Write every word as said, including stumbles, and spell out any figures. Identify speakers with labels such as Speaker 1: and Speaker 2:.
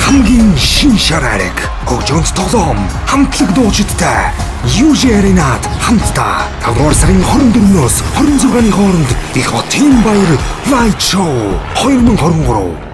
Speaker 1: хамгийн шин шараарэг хөгжөөнт тоглоом хамтлаг дуучидтай Южи аренад хамтдаа тавдугаар сарын хорин дөрвөөс хорин зургааны хооронд их хотын баяр лайв шоу twenty twenty-three